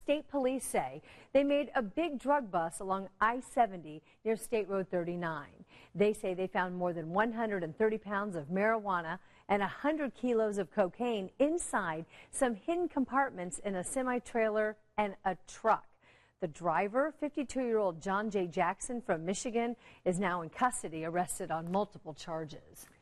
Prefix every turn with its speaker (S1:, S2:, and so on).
S1: State police say they made a big drug bust along I-70 near State Road 39. They say they found more than 130 pounds of marijuana and 100 kilos of cocaine inside some hidden compartments in a semi-trailer and a truck. The driver, 52-year-old John J. Jackson from Michigan, is now in custody, arrested on multiple charges.